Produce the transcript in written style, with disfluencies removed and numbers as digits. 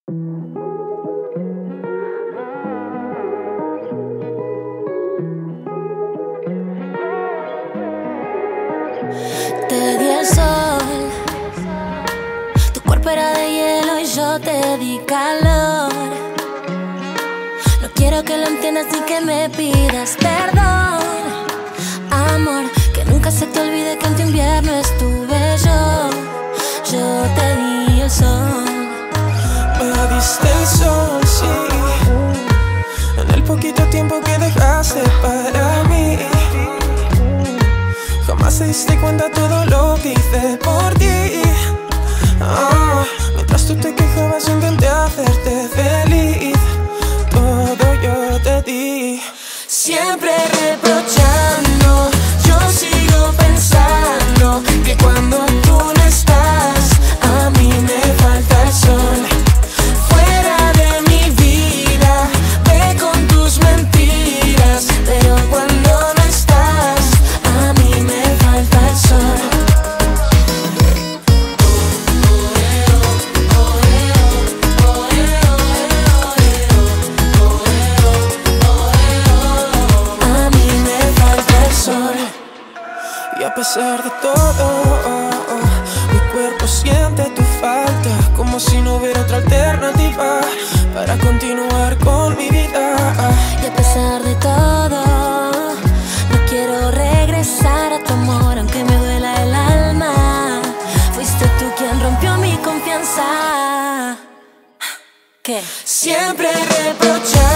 Te di el sol, tu cuerpo era de hielo y yo te di calor. No quiero que lo entiendas ni que me pidas perdón, amor, que nunca se te olvide que en tu invierno estuve yo. Yo te di el sol. Me diste el sol, sí, en el poquito tiempo que dejaste para mí. Jamás te diste cuenta todo lo que hice por ti. Mientras tú te quejabas intenté hacerte feliz. Todo yo te di. Siempre reprochando, yo sigo pensando que cuando tú no estás, a mí me falta el sol. Fuera de mi vida, ve con tus mentiras, pero cuando no estás, a mí me falta el sol. A mí me falta el sol. Y a pesar de todo, mi cuerpo siente tu falta, como si no hubiera otra alternativa para continuar con mi vida. Y a pesar de todo, no quiero regresar a tu amor, aunque me duela el alma. Fuiste tú quien rompió mi confianza. ¿Qué? Siempre reprochando.